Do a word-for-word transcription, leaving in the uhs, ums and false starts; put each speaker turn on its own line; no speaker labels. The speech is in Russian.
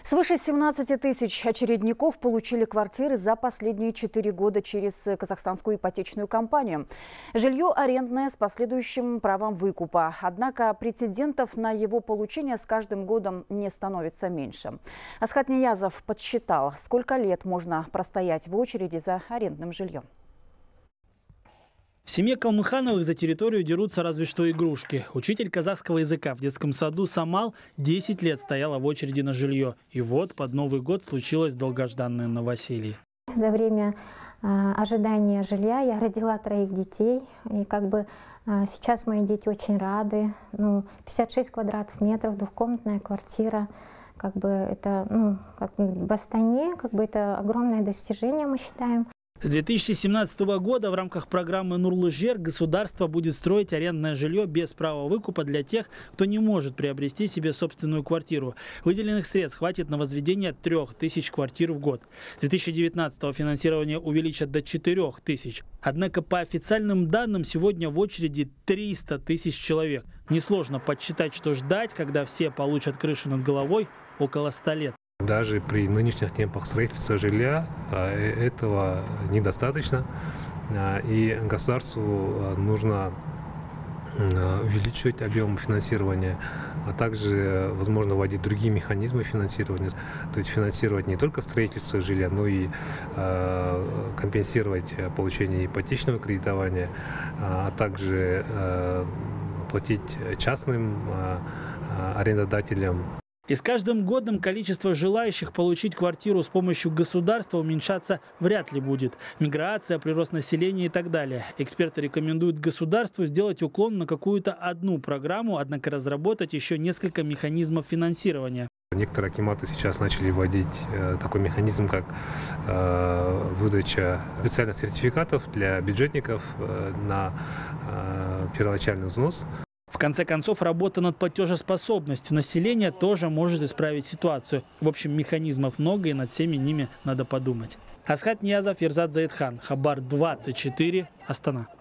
Свыше семнадцати тысяч очередников получили квартиры за последние четыре года через казахстанскую ипотечную компанию. Жилье арендное с последующим правом выкупа. Однако претендентов на его получение с каждым годом не становится меньше. Асхат Ниязов подсчитал, сколько лет можно простоять в очереди за арендным жильем.
В семье Калмыхановых за территорию дерутся разве что игрушки. Учитель казахского языка в детском саду Самал десять лет стояла в очереди на жилье. И вот под Новый год случилось долгожданное новоселье.
За время э, ожидания жилья я родила троих детей. И как бы э, сейчас мои дети очень рады. Ну, пятьдесят шесть квадратных метров, двухкомнатная квартира. Как бы это, ну, как в Астане, как бы это огромное достижение, мы считаем.
С две тысячи семнадцатого года в рамках программы Нурлы жер государство будет строить арендное жилье без права выкупа для тех, кто не может приобрести себе собственную квартиру. Выделенных средств хватит на возведение трех тысяч квартир в год. С две тысячи девятнадцатого финансирование увеличат до четырёх тысяч. Однако по официальным данным сегодня в очереди триста тысяч человек. Несложно подсчитать, что ждать, когда все получат крышу над головой, около ста лет.
Даже при нынешних темпах строительства жилья этого недостаточно, и государству нужно увеличивать объем финансирования, а также, возможно, вводить другие механизмы финансирования, то есть финансировать не только строительство жилья, но и компенсировать получение ипотечного кредитования, а также платить частным арендодателям.
И с каждым годом количество желающих получить квартиру с помощью государства уменьшаться вряд ли будет. Миграция, прирост населения и так далее. Эксперты рекомендуют государству сделать уклон на какую-то одну программу, однако разработать еще несколько механизмов финансирования.
Некоторые акиматы сейчас начали вводить э, такой механизм, как э, выдача специальных сертификатов для бюджетников э, на э, первоначальный взнос.
В конце концов, работа над платежеспособностью населения тоже может исправить ситуацию. В общем, механизмов много, и над всеми ними надо подумать. Асхат Ниязов, Ерзат Заидхан, Хабар двадцать четыре, Астана.